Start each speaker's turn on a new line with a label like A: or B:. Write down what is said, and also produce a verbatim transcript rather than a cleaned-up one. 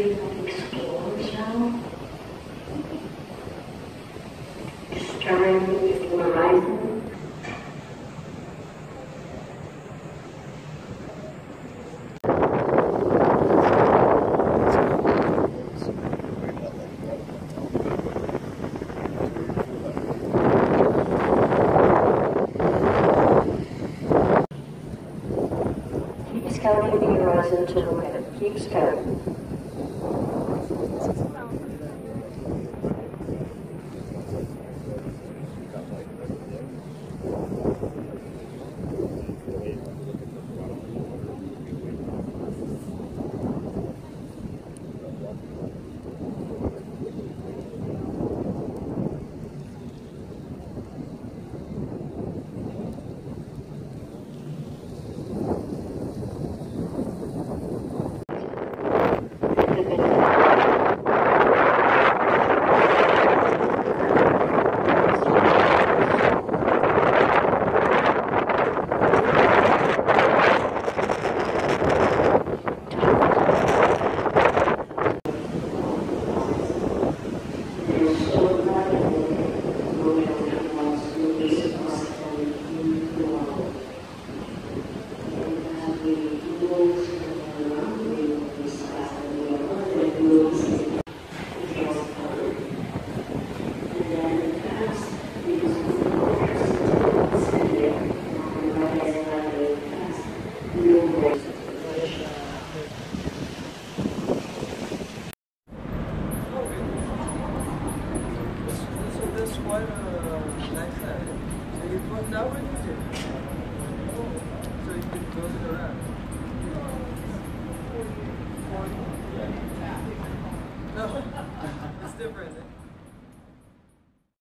A: feel like explorers now, staring at the horizon. Keep scouting the horizon to look at it. Keep scouting.
B: This quite a nice size. So you put that one, so you can close it around.